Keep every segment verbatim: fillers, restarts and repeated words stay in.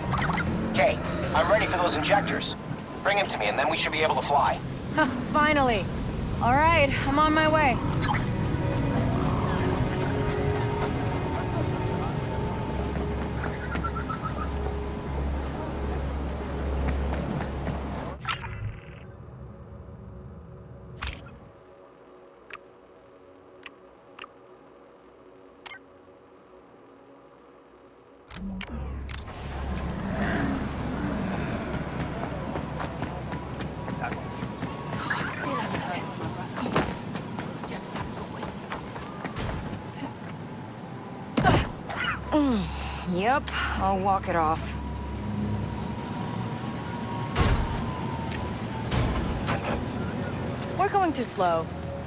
Okay, I'm ready for those injectors. Bring him to me, and then we should be able to fly. Finally. All right, I'm on my way. Yep, I'll walk it off. We're going too slow.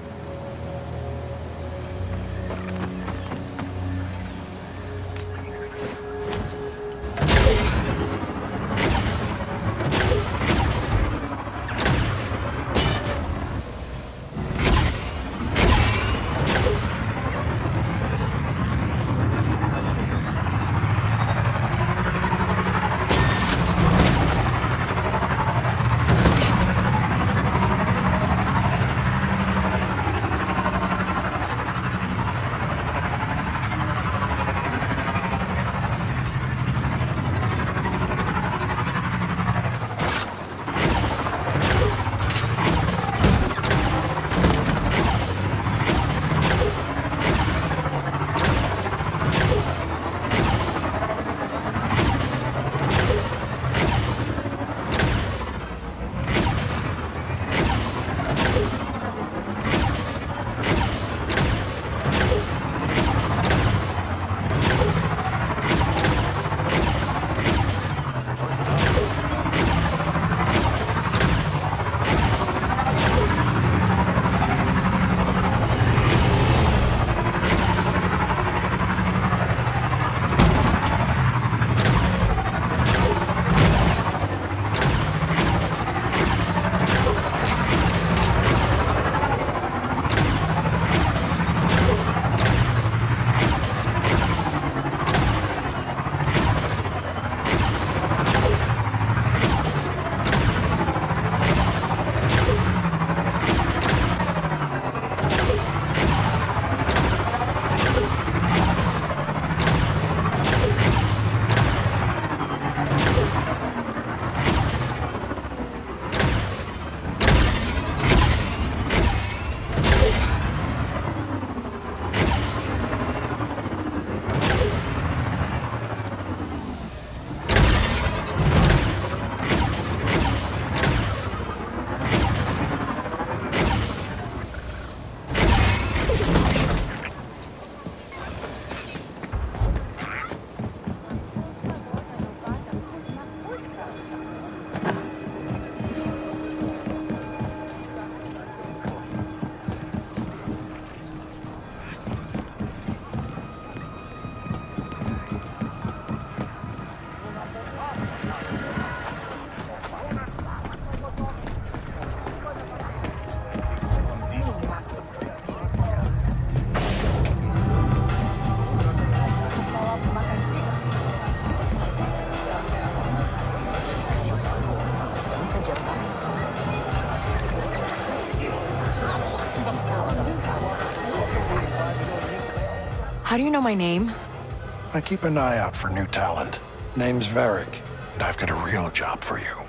How do you know my name? I keep an eye out for new talent. Name's Varric, and I've got a real job for you.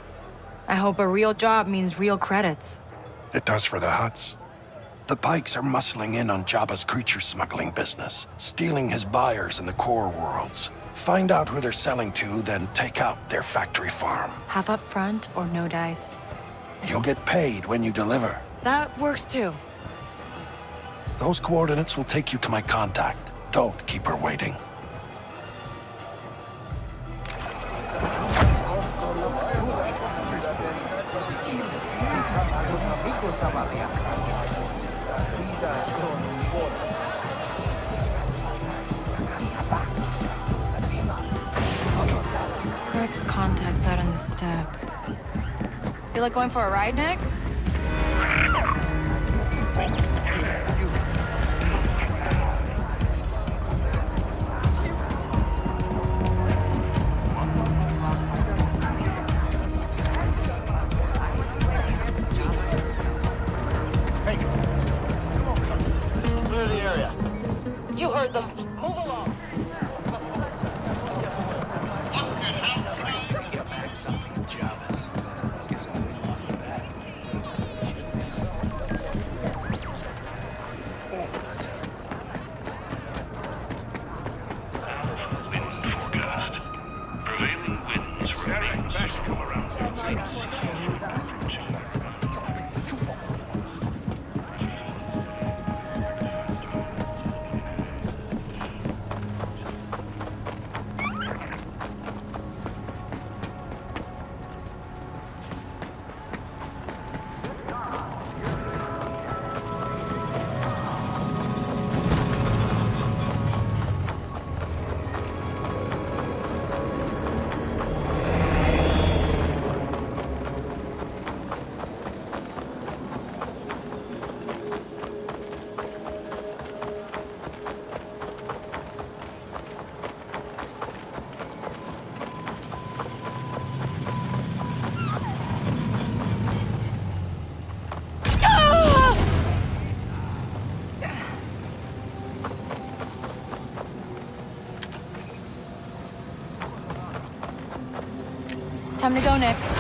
I hope a real job means real credits. It does for the Hutts. The Pikes are muscling in on Jabba's creature smuggling business, stealing his buyers in the core worlds. Find out who they're selling to, then take out their factory farm. Half up front or no dice? You'll get paid when you deliver. That works too. Those coordinates will take you to my contact. Don't keep her waiting. Rick's contact's out on the step. Feel like going for a ride next? Time to go, Nix.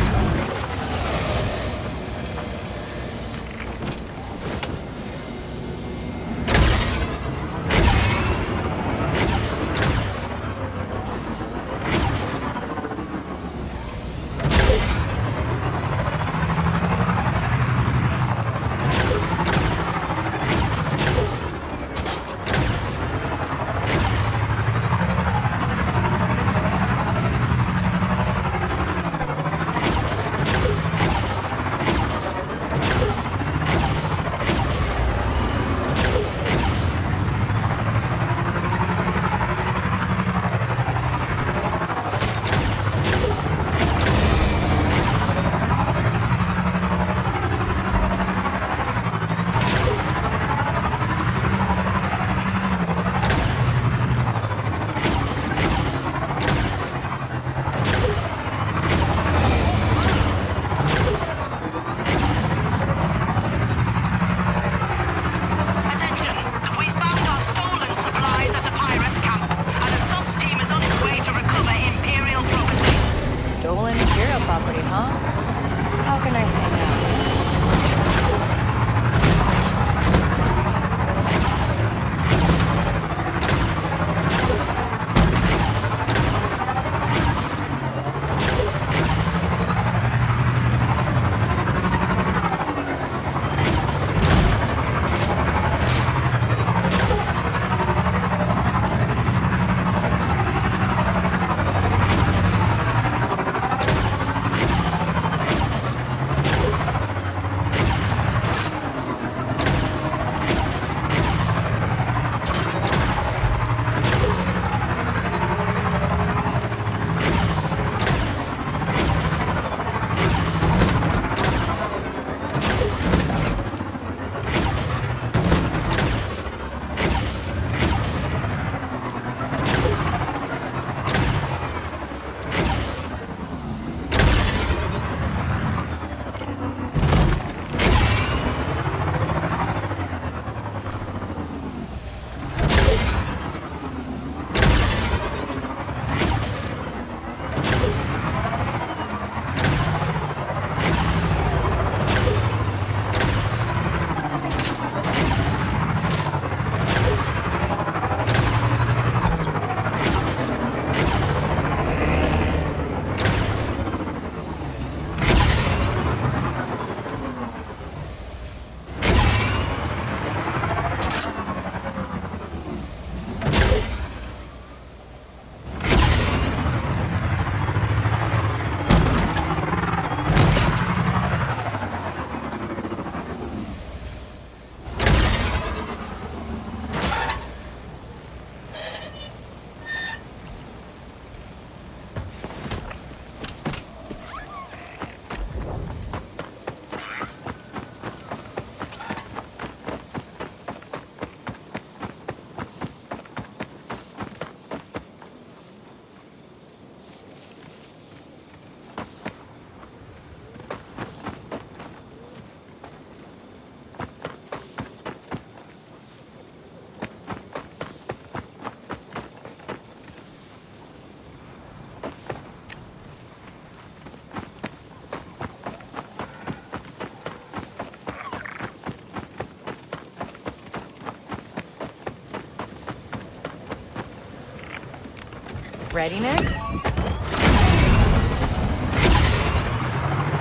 Ready, Nix?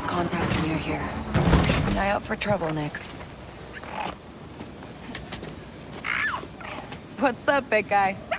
Ops contacts near here. Keep an eye out for trouble, Nix. What's up, big guy?